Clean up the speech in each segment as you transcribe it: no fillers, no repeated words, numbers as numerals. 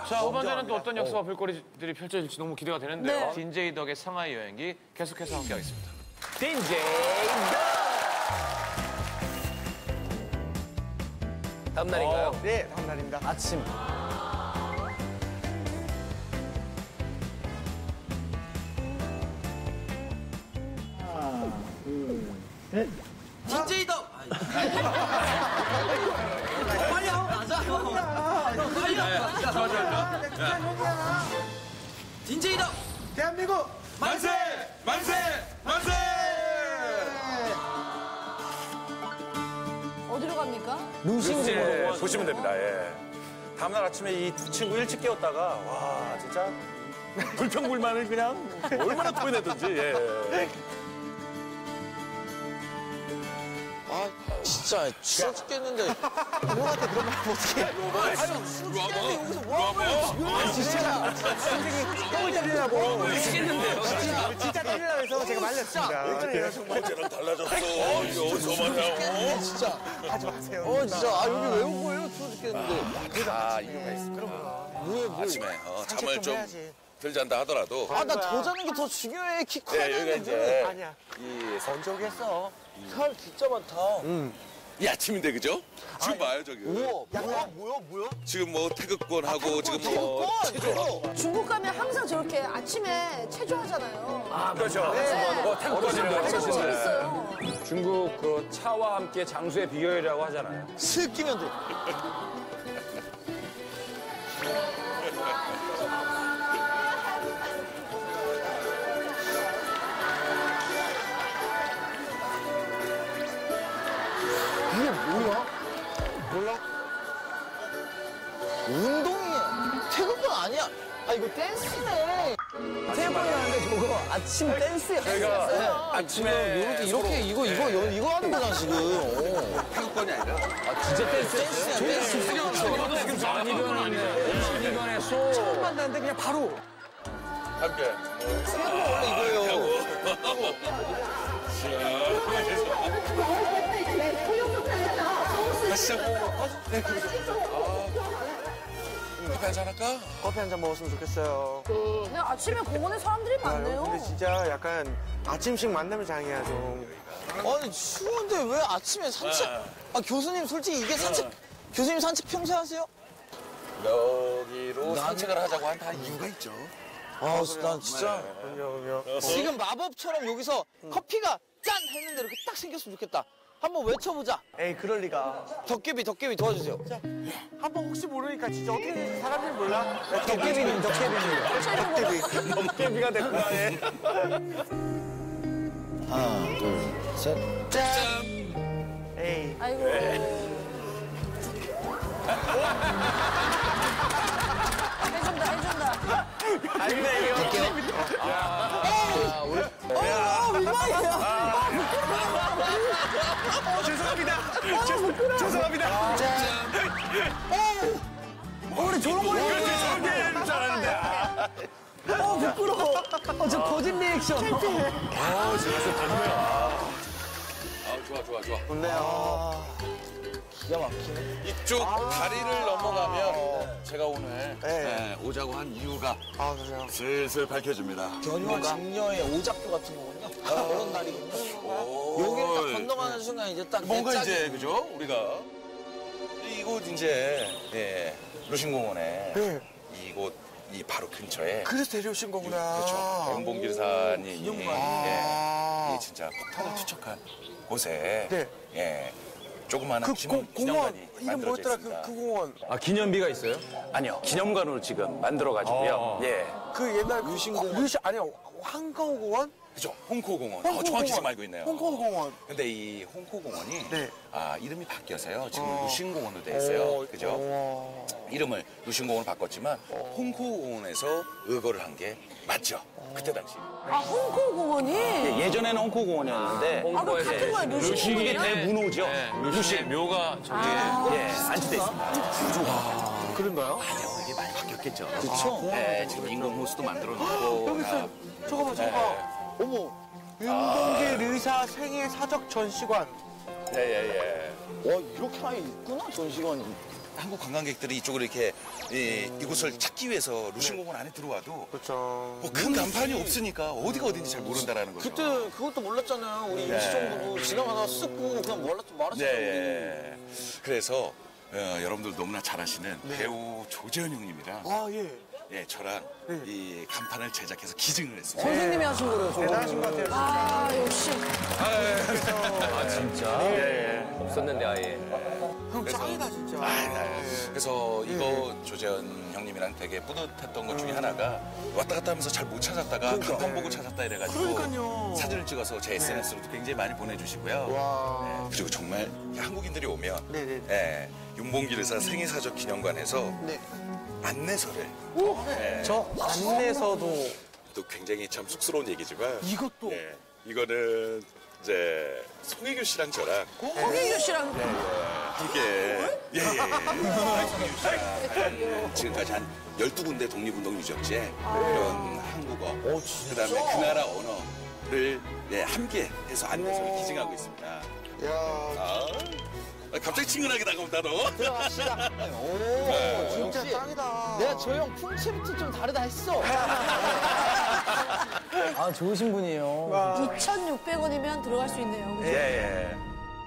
자, 후반전은 또 어떤 역사와 볼거리들이 펼쳐질지 너무 기대가 되는데요. 딘제이 덕의 상하이 여행기 계속해서 함께하겠습니다. 딘제이 덕! 다음 날인가요? 네, 다음 날입니다. 아침. 딘제이 덕! 빨리 하고 가자. 빨리 하고 가자. 딘제이 덕! 대한민국 만세! 만세! 만세! 어디로 갑니까? 루싱으로 보시면 됩니다. 예. 다음날 아침에 이 두 친구 일찍 깨웠다가 와 진짜 불평불만을 그냥 얼마나 토해내든지. 예. 아, 진짜 추워 죽겠는데. 형한테 그런 말 하면 어떡해. 아유, 추워 죽겠는데 여기서 뭐 하는 거야, 지금. 진짜 선생님 똥을 때리려고 미치겠는데요. 진짜 때리려고 해서 제가 말렸습니다. 어제랑 달라졌어. 이거 어디서 말이야. 진짜. 하지 마세요. 진짜. 아, 여기 왜 온 거예요? 추워 죽겠는데. 다 이유가 있습니다. 아침에 잠을 좀 해야지. 덜 잔다 하더라도 아, 나 더 자는 게 더 중요해. 키 커야 네, 여기가 되는데. 이제 아니야. 이 언제 오겠어? 살 진짜 많다. 이 아침인데 그죠? 지금 봐요 저기. 우와, 뭐야? 지금 뭐 태극권하고 지금 뭐 태극권! 중국 가면 항상 저렇게 아침에 체조하잖아요. 아, 그렇죠. 너무 태국권인데. 재밌어요. 중국 그 차와 함께 장수의 비결이라고 하잖아요. 슥 끼면 돼. 이게 뭐야? 몰라? 운동이야. 태극권 아니야. 아, 이거 댄스네. 태극권이라는데 저거 아침 댄스야. 저희가 아침에 이렇게 이거 하는 거잖아, 지금. 태극권이 아니라 아, 진짜 댄스였어요? 댄스야, 댄스. 지금 많이 변했네. 처음 만났는데 그냥 바로. 함께. 태극권 원래 이거예요. 가시죠. 커피 한잔 할까? 커피 한 잔 먹었으면 좋겠어요. 근데 아침에 공원에 사람들이 많네요. 근데 진짜 약간 아침식 만나면 장이야 좀. 아니, 추운데 왜 아침에 산책? 아, 교수님, 솔직히 이게 산책, 교수님 산책 평소에 하세요? 여기로 산책을 하자고 한 다 이유가 있죠. 아, 난 진짜. 그럼요. 지금 마법처럼 여기서 커피가 짠! 했는데 이렇게 딱 생겼으면 좋겠다. 한번 외쳐보자. 에이, 그럴 리가. 덕개비 도와주세요. 한번 혹시 모르니까 진짜 어떻게 되는지 사람들이 몰라? 덕개비님. 깨비가 됐구나. 예. 하나, 둘, 셋. 에이. 아이고. 해준다. 죄송합니다. 우리 저런 걸 그렇지, 저런 게 해줄 줄 알았는데. 부끄러워. 저 거짓 리액션. 좋아. 좋네요. 기가 막히네. 이쪽 다리를 넘어가면 제가 오늘 네. 오자고 한 이유가 아, 그래요. 슬슬 밝혀집니다. 견과 직녀의 오작교 같은 거군요. 그런 날이군요. 여기를 딱 건너가는 순간 이제 딱 뭔가 내 짝이- 이제 그죠? 우리가 이곳 이제 루신공원에 네. 이곳 이 바로 근처에 그래서 데려오신 거구나. 그렇죠. 영봉길산이 아. 이 진짜 폭탄을 투척한 곳에 네. 예 조그마한 그 기념관이 공원 이름 만들어져 뭐였더라? 있습니다. 그 공원. 아, 기념비가 있어요? 아니요 기념관으로 지금 만들어가지고요. 예 그 옛날 루싱공원. 아니요, 황거공원? 그죠 홍코공원. 정확히 지금 알고 있네요. 홍코공원. 근데 이 홍코공원이 네. 이름이 바뀌어서요. 지금 루신공원으로 돼 있어요. 그죠? 이름을 루신공원으로 바꿨지만 홍코공원에서 의거를 한 게 맞죠? 그때 당시. 아, 홍콩공원이? 예전에는 홍코공원이었는데 아, 그럼 같은 거야, 이게 루싱공원이랑? 대문호죠. 루시의 묘가 저기 안치돼 있습니다. 그런가요? 이게 많이 바뀌었겠죠. 그쵸? 네, 지금 인공호수도 만들어 놓고 여기 있어요. 저거 봐. 어머. 윤봉길 의사 생애 사적 전시관. 예예예. 와, 이렇게 많이 있구나, 전시관이. 한국 관광객들이 이쪽으로 이렇게 이곳을 찾기 위해서 루신공원 안에 들어와도 그렇죠. 뭐 큰 간판이 없으니까 어디가 어딘지 잘 모른다라는 거죠. 그때 그것도 몰랐잖아요. 우리 임시정부도 지나가다가 쓱 보고 그냥 말았잖아요. 네. 그래서 여러분들 너무나 잘 아시는 배우 조재현 형님이랑 아, 예. 예, 저랑 이 간판을 제작해서 기증을 했습니다. 선생님이 하신 거래요, 저거. 대단하신 것 같아요. 아, 역시. 아, 진짜? 없었는데, 아예. 형 짱이다, 진짜. 그래서 이거 조재현 형님이랑 되게 뿌듯했던 것 중에 하나가 왔다 갔다 하면서 잘 못 찾았다가 간판 보고 찾았다 이래가지고 그러니까요. 사진을 찍어서 제 SNS로도 굉장히 많이 보내주시고요. 와. 네, 그리고 정말 한국인들이 오면 네네. 예, 윤봉길 의사 생애사적 기념관에서 네. 안내서를 저 안내서도 또 굉장히 참 쑥스러운 얘기지만 이것도 이거는 이제 송혜교 씨랑 저랑 홍인규 씨랑 함께 송혜교 씨랑 지금까지 한 12군데 독립운동 유적지에 이런 한국어 그다음에 그 나라 언어를 함께 해서 안내서를 기증하고 있습니다. 야, 갑자기 친근하게 다가온다 너. 들어갑시다. 진짜 짱이다. 내가 저 형 풍채부터 좀 다르다 했어. 아, 좋으신 분이에요. 2,600원이면 들어갈 수 있네요. 그죠? 예.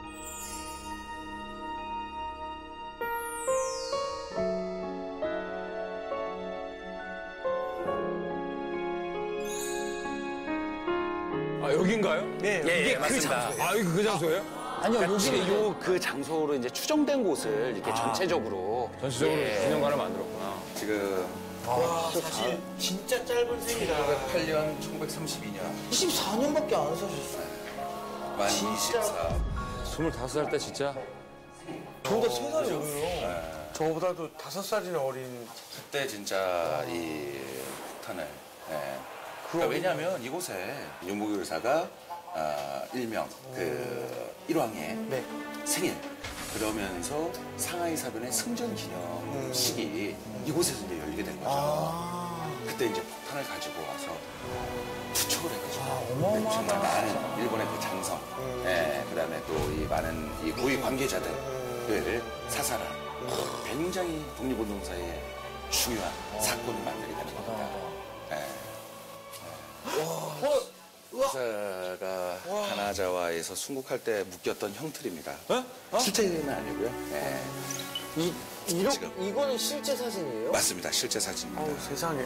아, 여긴가요? 네, 이게 그 장소. 아, 여기 그 장소예요? 아니요, 여기는 요그 장소로 이제 추정된 곳을 이렇게 전체적으로 전시적으로 기념관을 만들었구나. 지금 사실 진짜 짧은 생이다. 1908년 1932년 24년밖에 안 사셨어요. 만 24. 25살 때 진짜. 저보다 3살이 어려요. 저보다도 5살이나 어린. 그때 진짜 이 폭탄을 그러니까 왜냐하면 이곳에 윤봉길 의사가 일명 그 1왕의 네. 생일 그러면서 상하이 사변의 승전 기념식이 이곳에서 이제 열리게 된 거죠. 그때 이제 폭탄을 가지고 와서 투척을 해가지고 정말 많은 일본의 그 장성, 그다음에 또 이 많은 이 고위 관계자들을 사살한 굉장히 독립운동사의 중요한 사건을 만들게 되는 겁니다. 의사가 가나자와에서 순국할 때 묶였던 형틀입니다. 실제는 아니고요. 네. 이거는 실제 사진이에요? 맞습니다. 실제 사진입니다. 세상에.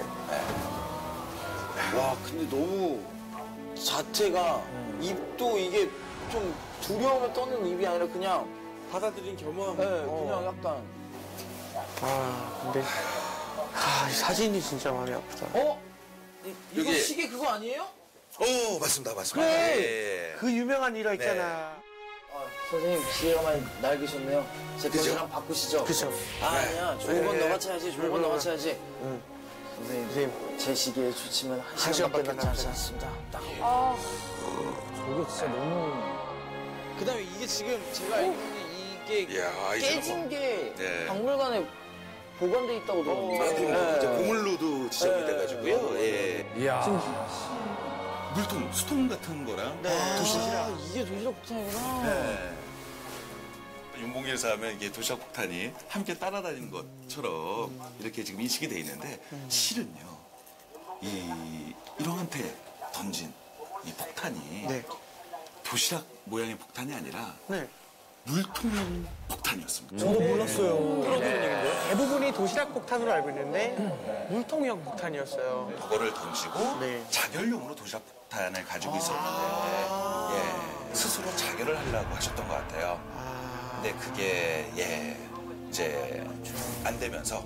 와, 근데 너무 자태가 입도 이게 좀 두려움을 떠는 입이 아니라 그냥 받아들인 겸허함. 그냥 약간 근데. 이 사진이 진짜 마음이 아프다. 이거 여기- 시계 그거 아니에요? 오, 맞습니다. 맞습니다. 예. 그 유명한 일화 있잖아. 선생님, 기회가 많이 낡으셨네요. 제 그죠? 것이랑 바꾸시죠. 그쵸. 아니야, 좋은 건 너가 쳐야지, 좋은 건 너가 쳐야지. 선생님, 선생님. 제 시기에 주치면 한 시간밖에 시간밖에 남지 남지 않습니다. 아, 저게 진짜 너무... 그다음에 이게 지금 제가 알기로는 이게 이야, 깨진 게 네. 박물관에 보관돼 있다고 들었는데. 이제 보물로도 지정이 돼가지고요. 예. 이야. 물통, 수통 같은 거랑 이게 도시락 폭탄이구나. 네. 윤봉길 의사 하면 이게 도시락 폭탄이 함께 따라다니는 것처럼 이렇게 지금 인식이 돼 있는데 실은요 이 일왕한테 던진 이 폭탄이 네. 도시락 모양의 폭탄이 아니라 네. 물통형 폭탄이었습니다. 저도 몰랐어요. 대부분이 도시락 폭탄으로 알고 있는데 물통형 폭탄이었어요. 그거를 던지고 네. 자결용으로 도시락 폭탄을 가지고 있었는데 예, 스스로 자결을 하려고 하셨던 것 같아요. 근데 그게 이제 안 되면서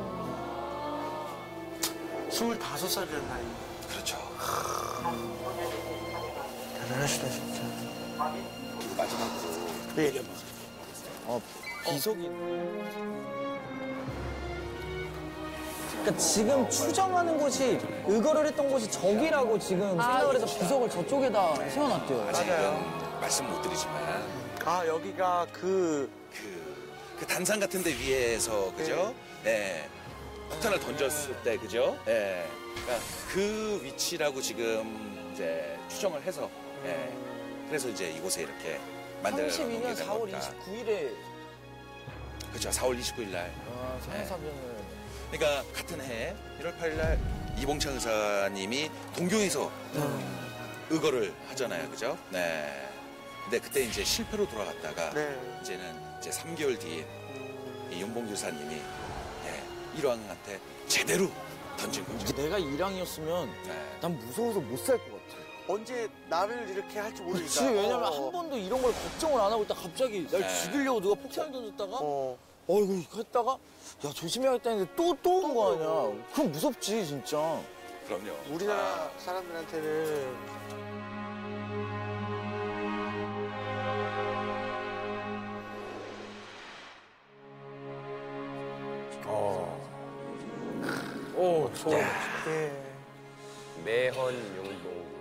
25살이라는 나이. 그렇죠. 대단하시다, 진짜. 그리고 마지막으로 네. 비석이. 그러니까 지금 추정하는 곳이 의거를 했던 곳이 저기라고 지금 생각을 해서 비석을 저쪽에다 세워놨대요. 아직은 말씀 못 드리지만 여기가 그 단상 같은 데 위에서 그죠? 예. 폭탄을 던졌을 때 그죠? 예. 그러니까 그 위치라고 지금 이제 추정을 해서 그래서 이제 이곳에 이렇게 만들어 놓게 32년 된 4월 겁니다. 29일에 그렇죠. 4월 29일 날. 상사병을. 그러니까 같은 해 1월 8일 날 이봉창 의사님이 동경에서 의거를 하잖아요. 그죠? 네. 근데 그때 이제 실패로 돌아갔다가 이제는 이제 3개월 뒤에 이 윤봉길 의사님이 1왕한테 제대로 던진 거죠. 내가 1왕이었으면 네. 난 무서워서 못 살 것 같아. 언제 나를 이렇게 할지 모르니까. 그치, 왜냐면 한 번도 이런 걸 걱정을 안 하고 있다 갑자기 날 네. 죽이려고 누가 폭탄을 던졌다가 어이구 이거 했다가 야 조심해야겠다 했는데 또 온 거 아니야. 그럼 무섭지 진짜. 그럼요. 우리나라 사람들한테는 오, 소원. 예. 매헌 용동.